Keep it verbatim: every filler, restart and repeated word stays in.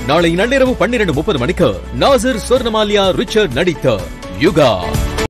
நாளை நள்ளிரவு பன்னிரண்டு முப்பது மணிக்கு நாசர் சொர்ணமாலியா ரிச்சர்ட் நடித்த யுகா.